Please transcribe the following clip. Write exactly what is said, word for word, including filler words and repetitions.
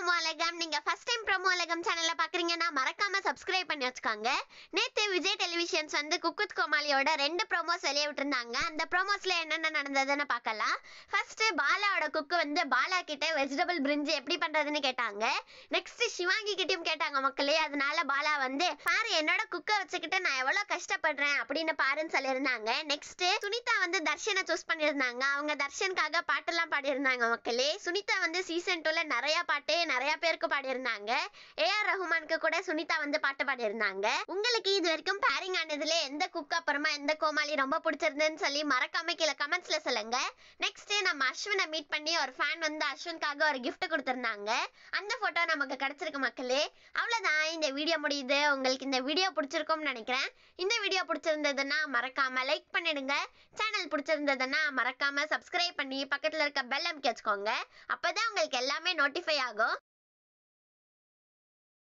Promo அலகம். நீங்க first time promo அலகம் சேனல்ல பாக்குறீங்கன்னா மறக்காம சப்ஸ்கிரைப் பண்ணி வச்சுக்கோங்க. நேத்து விஜய் டெலிவிஷன்ஸ் வந்து குக் வித் கோமாளியோட ரெண்டு ப்ரோமோஸ் வெளியே விட்டுருந்தாங்க. அந்த ப்ரோமோஸ்ல என்னென்ன நடந்ததுன்னு பார்க்கலாம். ஃபர்ஸ்ட் பாலாவோட குக்கு வந்து பாலா கிட்ட வெஜிடபிள் பிரிஞ்சி எப்படி பண்றதுன்னு கேட்டாங்க. நெக்ஸ்ட் சிவாங்கி கிட்டயும் கேட்டாங்க மக்களே. அதனால பாலா வந்து பாரு என்னோட குக்க வச்சுக்கிட்டு நான் எவ்வளவு கஷ்டப்படுறேன் அப்படின்னு பாருன்னு சொல்லியிருந்தாங்க. நெக்ஸ்ட் சுனிதா வந்து தர்ஷனை சூஸ் பண்ணியிருந்தாங்க. அவங்க தர்ஷனுக்காக பாட்டெல்லாம் பாடியிருந்தாங்க மக்களே. சுனிதா வந்து சீசன் டூல நிறைய பாட்டு நிறைய பேருக்கு பாடியிருந்தாங்க. ஏ ஆர் ரஹ்மானுக்கு கூட சுனிதா வந்து பாட்டு பாடியிருந்தாங்க. உங்களுக்கு இது வரைக்கும் பேரிங் ஆனதுல எந்த குக் அப்புறமா எந்த கோமாளி ரொம்ப பிடிச்சிருந்துன்னு சொல்லி மறக்காம கீழே கமெண்ட்ஸ்ல சொல்லுங்க. நெக்ஸ்ட் நம்ம அஸ்வினை மீட் பண்ணி ஒரு ஃபேன் வந்து அஸ்வின்காக ஒரு கிஃப்ட் கொடுத்திருந்தாங்க. அந்த போட்டோ நமக்கு கிடைச்சிருக்கு மக்களே. அவ்வளவுதான், இந்த வீடியோ முடியுது. உங்களுக்கு இந்த வீடியோ பிடிச்சிருக்கும்னு நினைக்கிறேன். இந்த வீடியோ பிடிச்சிருந்ததுன்னா மறக்காம லைக் பண்ணிடுங்க. சேனல் பிடிச்சிருந்ததுன்னா மறக்காம சப்ஸ்கிரைப் பண்ணி பக்கத்துல இருக்க பெல் அமுக்கி வச்சுக்கோங்க. அப்பதான் உங்களுக்கு எல்லாமே நோட்டிஃபை ஆகும்.